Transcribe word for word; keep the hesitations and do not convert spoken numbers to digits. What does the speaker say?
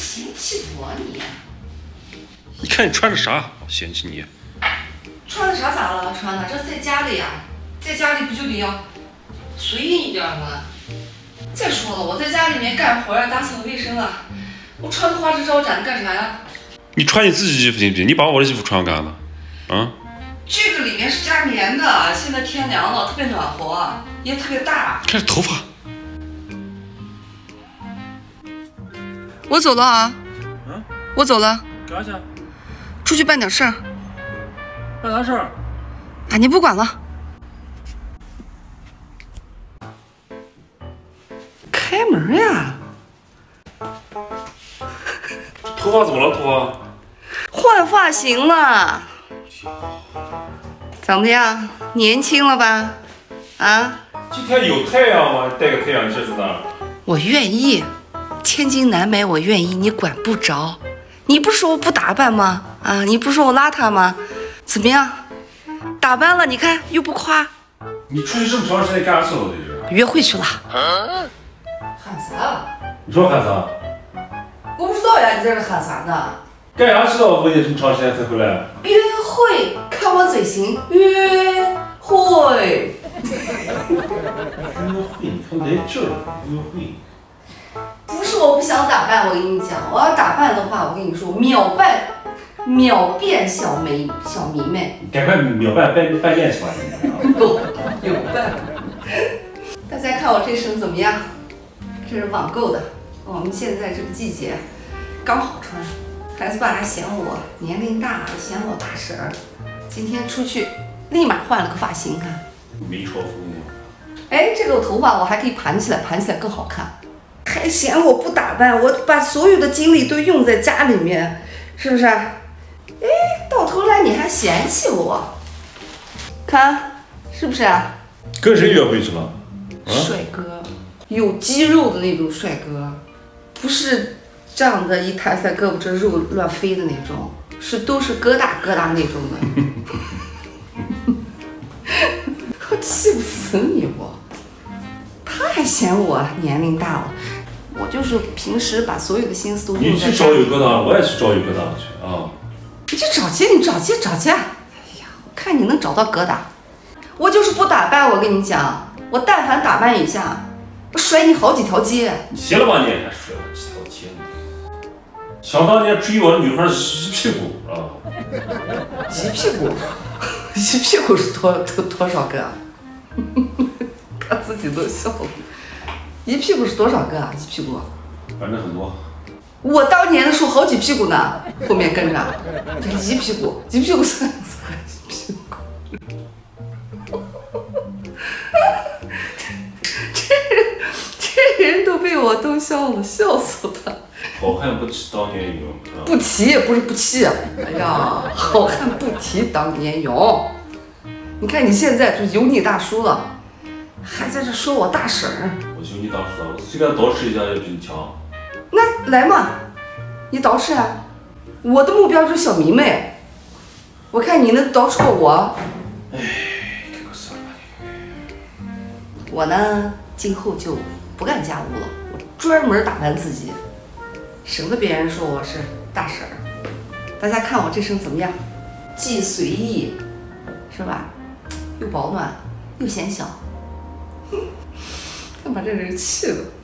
嫌弃我你？ 你看你穿着啥，我嫌弃你。 穿的啥咋了？穿的这在家里呀、啊，在家里不就得要随意一点吗？再说了，我在家里面干活呀，打扫卫生啊，我穿的花枝招展干啥呀？ 你穿你自己衣服行不行？你把我的衣服穿干了，啊？ 这个里面是加棉的，现在天凉了，特别暖和，也特别大。 看这头发。 我走了啊。 嗯。 我走了。 干啥去？ 出去办点事儿。 办啥事儿？ 啊，你不管了。开门呀！ 头发怎么了？头发？ 换发型了。怎么样？年轻了吧？啊？ 今天有太阳吗？带个太阳镜子的。 我愿意，千金难买，我愿意，你管不着。你不是说我不打扮吗？啊，你不是说我邋遢吗？怎么样？打扮了，你看又不夸。 你出去这么长时间干啥去了？这是？ 约会去了。喊啥？ 你说喊啥？ 我不知道呀，你在这喊啥呢？ 干啥去了？我问你这么长时间才回来？ 约会，看我嘴型，约会。 约会，你看来劲儿，约会。 不是我不想打扮，我跟你讲，我要打扮的话，我跟你说，秒扮，秒变小美小迷妹。 赶快秒扮扮扮艳去吧！ 秒扮。大家看我这身怎么样？这是网购的，我们现在这个季节刚好穿。孩子爸还嫌我年龄大，嫌我大婶儿。今天出去，立马换了个发型，看。 没超风吗？ 哎，这个头发我还可以盘起来，盘起来更好看。还嫌我不打扮，我把所有的精力都用在家里面，是不是？哎，到头来你还嫌弃我，看是不是啊？ 跟谁约会去了？ 啊、帅哥，有肌肉的那种帅哥，不是这样的一抬抬胳膊这肉乱飞的那种，是都是疙瘩疙瘩那种的。我气不死你我！他还嫌我年龄大了。我就是平时把所有的心思都用在。 你去找有疙瘩，我也去找有疙瘩去啊！ 你去找去，你找去找去！哎呀，我看你能找到疙瘩。我就是不打扮，我跟你讲，我但凡打扮一下，我甩你好几条街。 你行了吧你？还甩我几条街呢？想当年追我的女孩是一屁股啊！ 一屁股，一屁股是多多多少个啊？他自己都笑了。一屁股是多少个啊？一屁股， 反正很多。 我当年的时候好几屁股呢，后面跟着，一屁股，一屁股算算一屁股。这人这人都被我逗笑了，笑死他。 好汉不提当年勇， 不提不是不提，哎呀，好汉不提当年勇。你看你现在就油腻大叔了。还在这说我大婶儿， 我就你大叔，我随便捯饬一下也比你强。 那来嘛，你捯饬啊！我的目标就是小迷妹，我看你能捯饬过我。 哎，这个算了吧你。 我呢，今后就不干家务了，我专门打扮自己，省得别人说我是大婶儿。大家看我这身怎么样？既随意，是吧？又保暖，又显小。看把这人气的。